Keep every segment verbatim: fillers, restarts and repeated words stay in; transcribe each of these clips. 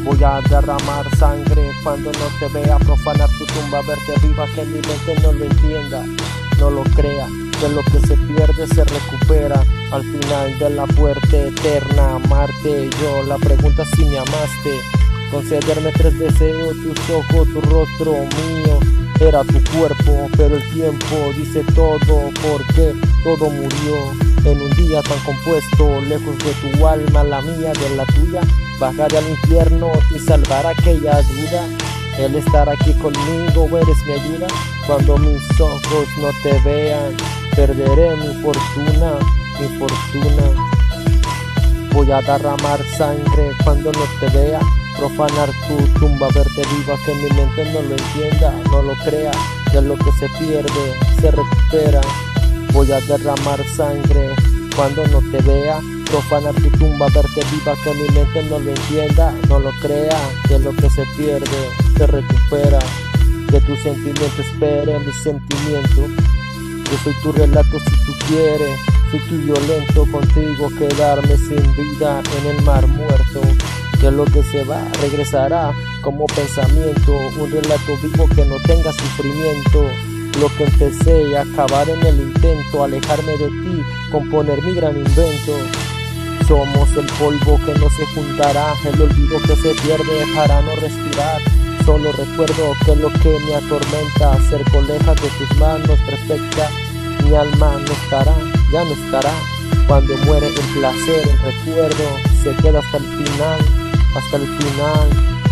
Voy a derramar sangre cuando no te vea, profanar tu tumba, verte viva, que mi mente no lo entienda, no lo crea, que lo que se pierde se recupera al final de la muerte eterna. Amarte yo, la pregunta si me amaste, concederme tres deseos, tus ojos, tu rostro mío, era tu cuerpo, pero el tiempo dice todo, porque todo murió en un día tan compuesto, lejos de tu alma, la mía de la tuya. Bajaré al infierno y salvar aquella duda. El estar aquí conmigo, eres mi ayuda. Cuando mis ojos no te vean, perderé mi fortuna, mi fortuna. Voy a derramar sangre cuando no te vea, profanar tu tumba, verte viva, que mi mente no lo entienda, no lo crea, que lo que se pierde se recupera. Voy a derramar sangre cuando no te vea, profanar tu tumba, verte viva, que mi mente no lo entienda, no lo crea, que lo que se pierde se recupera. Que tu sentimiento espere mi sentimiento. Yo soy tu relato si tú quieres, soy tu violento, contigo quedarme sin vida en el mar muerto. Que lo que se va regresará como pensamiento, un relato vivo que no tenga sufrimiento. Lo que empecé a acabar en el intento, alejarme de ti, componer mi gran invento. Somos el polvo que no se juntará, el olvido que se pierde para no respirar. Solo recuerdo que lo que me atormenta, ser coleja de tus manos perfecta. Mi alma no estará, ya no estará. Cuando muere el placer, el recuerdo se queda hasta el final, hasta el final.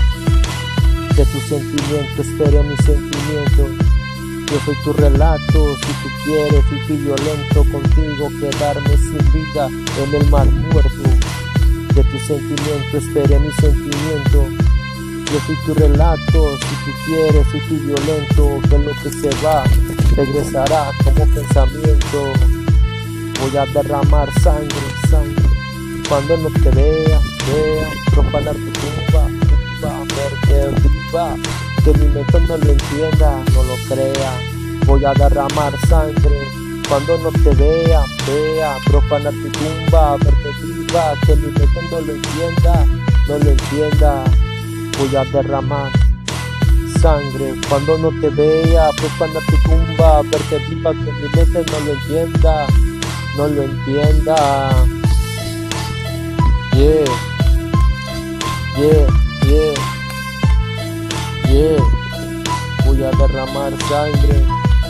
Que tu sentimiento espere mi sentimiento. Yo soy tu relato, si tú quieres, soy tu violento, contigo quedarme sin vida en el mar muerto. Que tu sentimiento espere mi sentimiento. Yo soy tu relato, si tú quieres, soy tu violento, que lo que se va regresará como pensamiento. Voy a derramar sangre, sangre, cuando no te vea, vea, profanar tu tumba, tumba, verte viva, que mi mente no lo entienda, no lo crea. Voy a derramar sangre cuando no te vea, vea, profanar tu tumba, verte viva, que mi mente no lo entienda, no lo entienda. Voy a derramar sangre cuando no te vea, profanar tu tumba, verte viva, que mi mente no lo entienda, no lo entienda. Yeah, yeah, yeah, yeah. Voy a derramar sangre.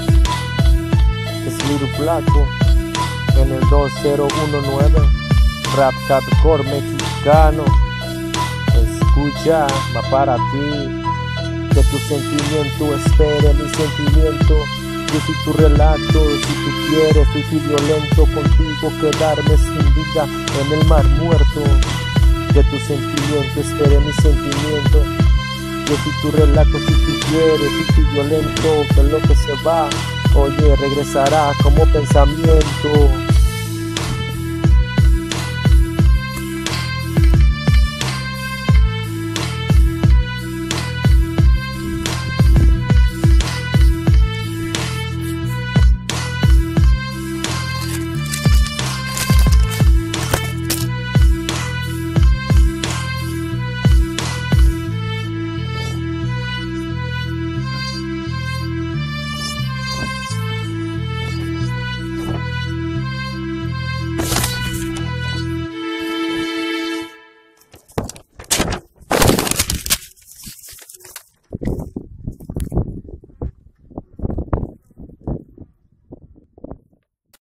Es Little Flaco en el dos cero uno nueve, rap hardcore mexicano. Escucha, va para ti. Que tu sentimiento espere mi sentimiento. Yo soy tu relato, si tú quieres, soy tu violento, contigo quedarme sin vida en el mar muerto. Que tu sentimiento espere mi sentimiento. Yo soy tu relato, si tú quieres, soy tu violento, que lo que se va, oye, regresará como pensamiento.